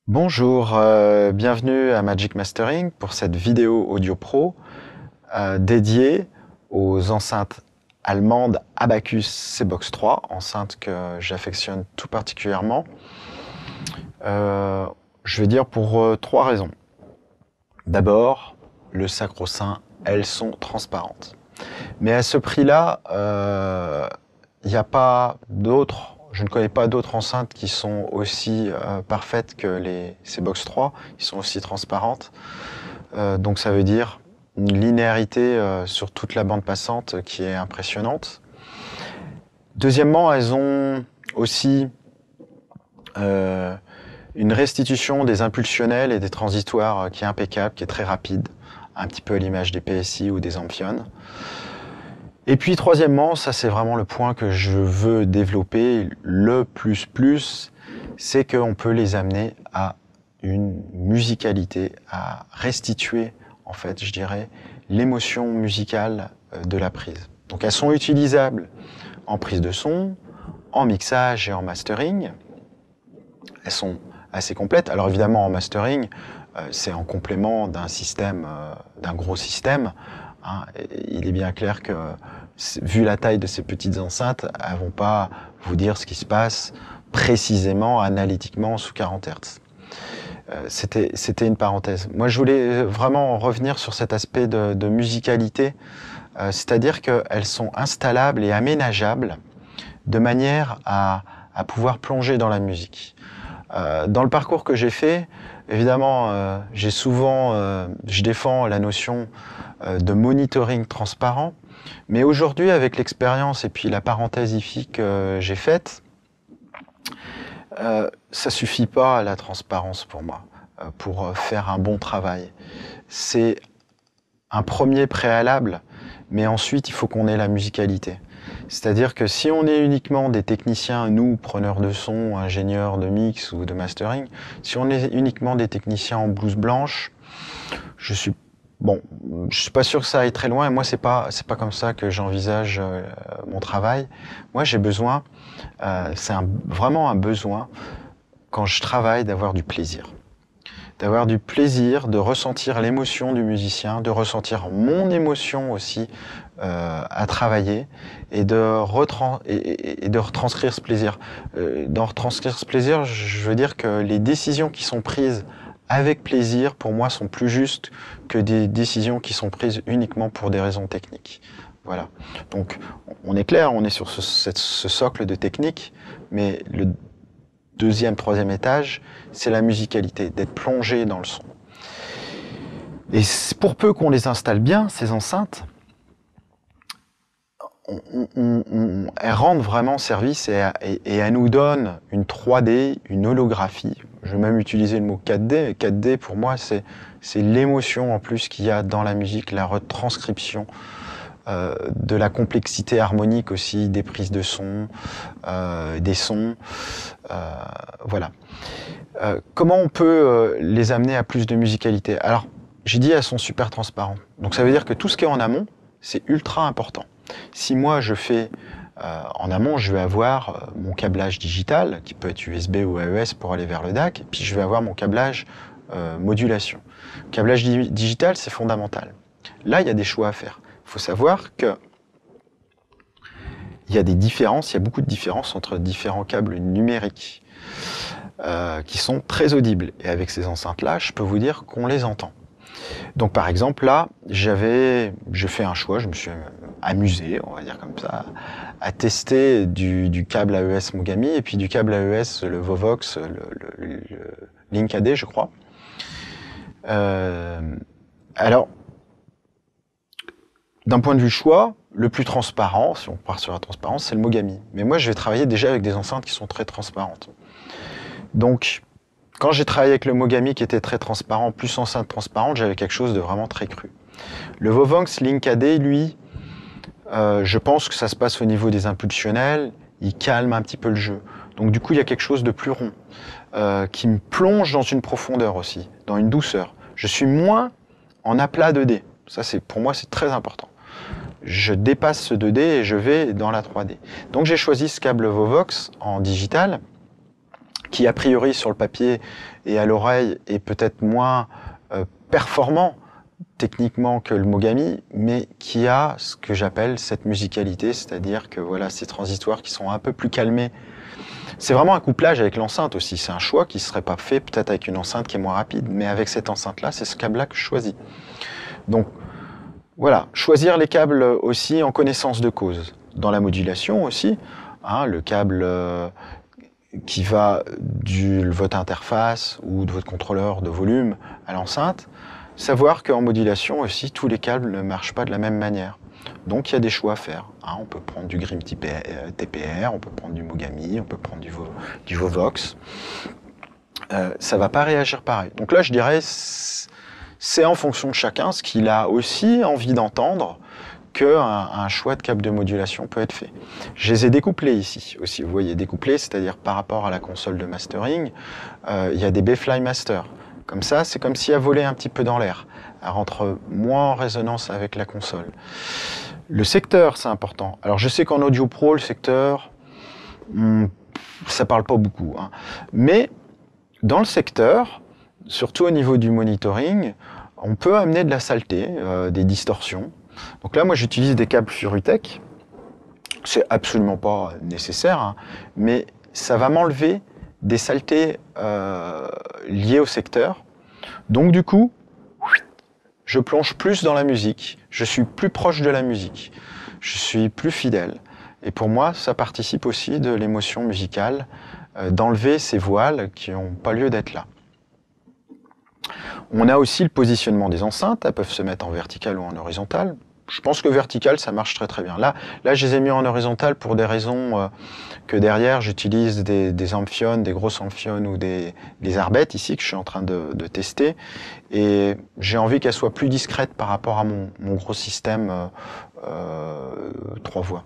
Bonjour, bienvenue à Magic Mastering pour cette vidéo audio pro dédiée aux enceintes allemandes Abacus C-Box 3, enceintes que j'affectionne tout particulièrement. Je vais dire pour trois raisons. D'abord, le sacro-saint, elles sont transparentes. Mais à ce prix-là, il n'y a pas d'autres. Je ne connais pas d'autres enceintes qui sont aussi parfaites que les C-Box 3, qui sont aussi transparentes. Donc ça veut dire une linéarité sur toute la bande passante qui est impressionnante. Deuxièmement, elles ont aussi une restitution des impulsionnels et des transitoires qui est impeccable, qui est très rapide, un petit peu à l'image des PSI ou des Amphion. Et puis troisièmement, ça c'est vraiment le point que je veux développer, le plus, c'est qu'on peut les amener à une musicalité, à restituer en fait, je dirais, l'émotion musicale de la prise. Donc elles sont utilisables en prise de son, en mixage et en mastering. Elles sont assez complètes. Alors évidemment en mastering, c'est en complément d'un système, d'un gros système. Il est bien clair que, vu la taille de ces petites enceintes, elles ne vont pas vous dire ce qui se passe précisément, analytiquement, sous 40 Hz. C'était une parenthèse. Moi, je voulais vraiment revenir sur cet aspect de musicalité, c'est-à-dire qu'elles sont installables et aménageables de manière à pouvoir plonger dans la musique. Dans le parcours que j'ai fait, évidemment, je défends la notion de monitoring transparent, mais aujourd'hui, avec l'expérience et puis la parenthèse IFI que j'ai faite, ça suffit pas à la transparence pour moi, pour faire un bon travail. C'est un premier préalable, mais ensuite, il faut qu'on ait la musicalité. C'est-à-dire que si on est uniquement des techniciens, nous, preneurs de son, ingénieurs de mix ou de mastering, si on est uniquement des techniciens en blouse blanche, je suis pas sûr que ça aille très loin, et moi, c'est pas comme ça que j'envisage mon travail. Moi, j'ai besoin, vraiment un besoin, quand je travaille, d'avoir du plaisir. D'avoir du plaisir, de ressentir l'émotion du musicien, de ressentir mon émotion aussi à travailler, et de retranscrire ce plaisir. Dans retranscrire ce plaisir, je veux dire que les décisions qui sont prises avec plaisir, pour moi, sont plus justes que des décisions qui sont prises uniquement pour des raisons techniques. Voilà. Donc, on est clair, on est sur ce socle de technique, mais le deuxième, troisième étage, c'est la musicalité, d'être plongé dans le son. Et pour peu qu'on les installe bien, ces enceintes, elles rendent vraiment service et elles nous donnent une 3D, une holographie. Je vais même utiliser le mot 4D. 4D, pour moi, c'est l'émotion en plus qu'il y a dans la musique, la retranscription de la complexité harmonique aussi, des prises de son, des sons. Voilà. Comment on peut les amener à plus de musicalité? Alors, j'ai dit elles sont super transparentes. Donc ça veut dire que tout ce qui est en amont, c'est ultra important. Si moi je fais en amont, je vais avoir mon câblage digital, qui peut être USB ou AES pour aller vers le DAC, et puis je vais avoir mon câblage modulation. Le câblage digital, c'est fondamental. Là, il y a des choix à faire. Il faut savoir que il y a des différences, il y a beaucoup de différences entre différents câbles numériques qui sont très audibles. Et avec ces enceintes-là, je peux vous dire qu'on les entend. Donc par exemple, là, j'ai fait un choix, je me suis amusé, on va dire comme ça, à tester du câble AES Mogami et puis du câble AES, le Vovox, le Link AD, je crois. Alors, d'un point de vue choix, le plus transparent, si on part sur la transparence, c'est le Mogami. Mais moi, je vais travailler déjà avec des enceintes qui sont très transparentes. Donc, quand j'ai travaillé avec le Mogami qui était très transparent, plus enceinte transparente, j'avais quelque chose de vraiment très cru. Le Vovox Link AD, lui, je pense que ça se passe au niveau des impulsionnels, il calme un petit peu le jeu. Donc du coup, il y a quelque chose de plus rond, qui me plonge dans une profondeur aussi, dans une douceur. Je suis moins en aplat 2D. Ça, pour moi, c'est très important. Je dépasse ce 2D et je vais dans la 3D. Donc j'ai choisi ce câble Vovox en digital, qui a priori sur le papier et à l'oreille est peut-être moins performant techniquement que le Mogami, mais qui a ce que j'appelle cette musicalité, c'est-à-dire que voilà, ces transitoires qui sont un peu plus calmés. C'est vraiment un couplage avec l'enceinte aussi, c'est un choix qui ne serait pas fait peut-être avec une enceinte qui est moins rapide, mais avec cette enceinte-là, c'est ce câble-là que je choisis. Donc voilà, choisir les câbles aussi en connaissance de cause. Dans la modulation aussi, hein, le câble qui va de votre interface ou de votre contrôleur de volume à l'enceinte, savoir qu'en modulation aussi, tous les câbles ne marchent pas de la même manière. Donc il y a des choix à faire. Hein, on peut prendre du Grimm TPR, on peut prendre du Mogami, on peut prendre du Vovox. Ça ne va pas réagir pareil. Donc là, je dirais, c'est en fonction de chacun ce qu'il a aussi envie d'entendre qu'un choix de câble de modulation peut être fait. Je les ai découplés ici aussi. Vous voyez, découplés, c'est-à-dire par rapport à la console de mastering, il y a des B-Fly Master. Comme ça, c'est comme si elle volait un petit peu dans l'air. Elle rentre moins en résonance avec la console. Le secteur, c'est important. Alors, je sais qu'en Audio Pro, le secteur, ça parle pas beaucoup. Hein. Mais dans le secteur, surtout au niveau du monitoring, on peut amener de la saleté, des distorsions. Donc là, moi, j'utilise des câbles Furutech. C'est absolument pas nécessaire, hein, mais ça va m'enlever des saletés liées au secteur. Donc du coup, je plonge plus dans la musique, je suis plus proche de la musique, je suis plus fidèle. Et pour moi, ça participe aussi de l'émotion musicale, d'enlever ces voiles qui n'ont pas lieu d'être là. On a aussi le positionnement des enceintes, elles peuvent se mettre en vertical ou en horizontal. Je pense que vertical, ça marche très très bien. Là, je les ai mis en horizontal pour des raisons que derrière, j'utilise des amphiones, des grosses amphiones ou des arbettes ici que je suis en train de tester. Et j'ai envie qu'elles soient plus discrètes par rapport à mon gros système 3 voix.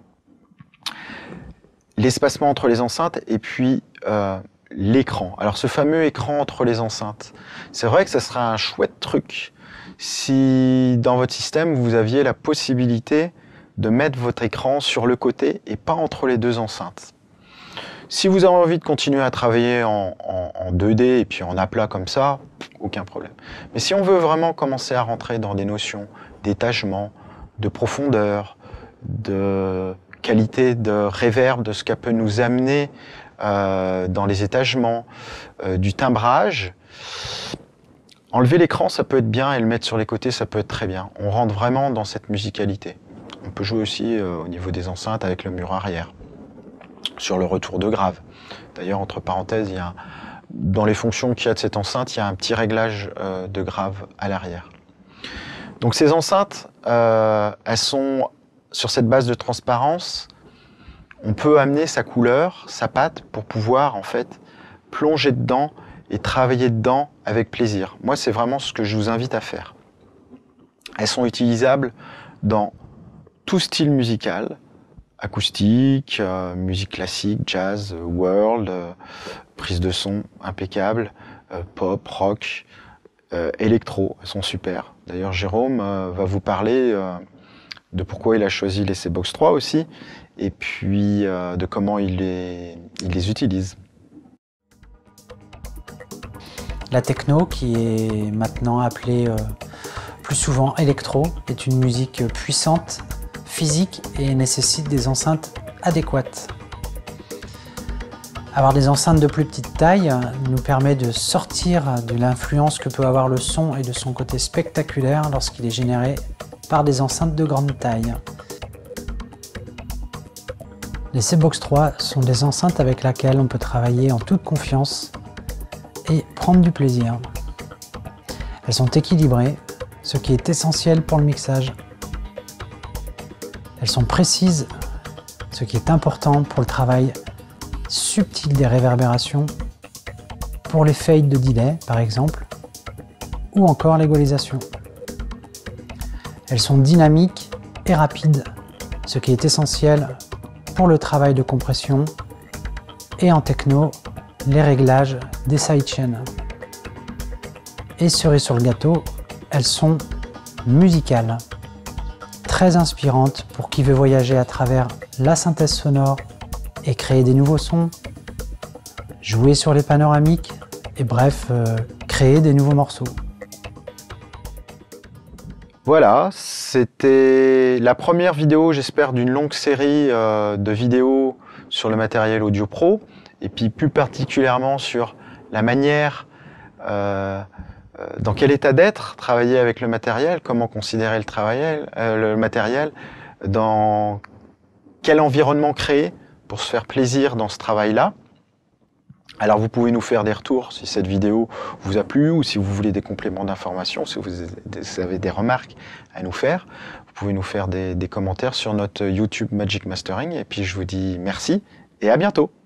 L'espacement entre les enceintes et puis l'écran. Alors ce fameux écran entre les enceintes, c'est vrai que ça serait un chouette truc si dans votre système vous aviez la possibilité de mettre votre écran sur le côté et pas entre les deux enceintes. Si vous avez envie de continuer à travailler en 2D et puis en aplat comme ça, aucun problème. Mais si on veut vraiment commencer à rentrer dans des notions d'étagement, de profondeur, de qualité de reverb, de ce qu'elle peut nous amener dans les étagements, du timbrage, enlever l'écran, ça peut être bien, et le mettre sur les côtés, ça peut être très bien. On rentre vraiment dans cette musicalité. On peut jouer aussi au niveau des enceintes avec le mur arrière, sur le retour de grave. D'ailleurs, entre parenthèses, dans les fonctions qu'il y a de cette enceinte, il y a un petit réglage de grave à l'arrière. Donc ces enceintes, elles sont sur cette base de transparence. On peut amener sa couleur, sa patte, pour pouvoir en fait plonger dedans et travailler dedans avec plaisir. Moi, c'est vraiment ce que je vous invite à faire. Elles sont utilisables dans tout style musical, acoustique, musique classique, jazz, world, prise de son impeccable, pop, rock, électro, elles sont super. D'ailleurs, Jérôme va vous parler de pourquoi il a choisi les C-Box 3 aussi, et puis de comment il les utilise. La techno, qui est maintenant appelée plus souvent électro, est une musique puissante, physique et nécessite des enceintes adéquates. Avoir des enceintes de plus petite taille nous permet de sortir de l'influence que peut avoir le son et de son côté spectaculaire lorsqu'il est généré par des enceintes de grande taille. Les C-Box 3 sont des enceintes avec lesquelles on peut travailler en toute confiance et prendre du plaisir. Elles sont équilibrées, ce qui est essentiel pour le mixage. Elles sont précises, ce qui est important pour le travail subtil des réverbérations, pour les fades de delay par exemple, ou encore l'égalisation. Elles sont dynamiques et rapides, ce qui est essentiel pour le travail de compression, et en techno, les réglages des sidechains. Et cerise sur le gâteau, elles sont musicales, très inspirantes pour qui veut voyager à travers la synthèse sonore et créer des nouveaux sons. jouer sur les panoramiques et bref, créer des nouveaux morceaux. Voilà, c'était la première vidéo, j'espère, d'une longue série de vidéos sur le matériel Audio Pro, et puis plus particulièrement sur la manière, dans quel état d'être travailler avec le matériel, comment considérer le matériel, dans quel environnement créer pour se faire plaisir dans ce travail-là. Alors vous pouvez nous faire des retours si cette vidéo vous a plu ou si vous voulez des compléments d'information, si vous avez des remarques à nous faire. Vous pouvez nous faire des commentaires sur notre YouTube Magic Mastering et puis je vous dis merci et à bientôt.